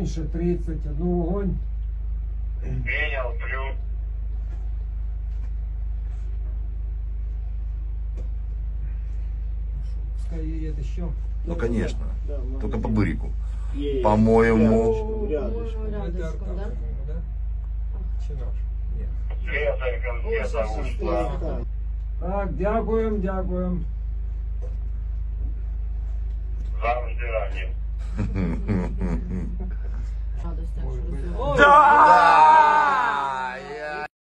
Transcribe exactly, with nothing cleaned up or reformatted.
менше тридцять, одну вогонь. Принял, плюс. Пускай едет еще. Ну, конечно. Да, в Только по магазин. бырику. Є. По-моему. Рядышком. По-моему, рядышком, да? Да? Чи наш? Ні. Света, конфета Ой, ушла. Так. Так, дякуємо, дякуємо. Завжди раді. Радость, так Ой, що блін. розумію. Да!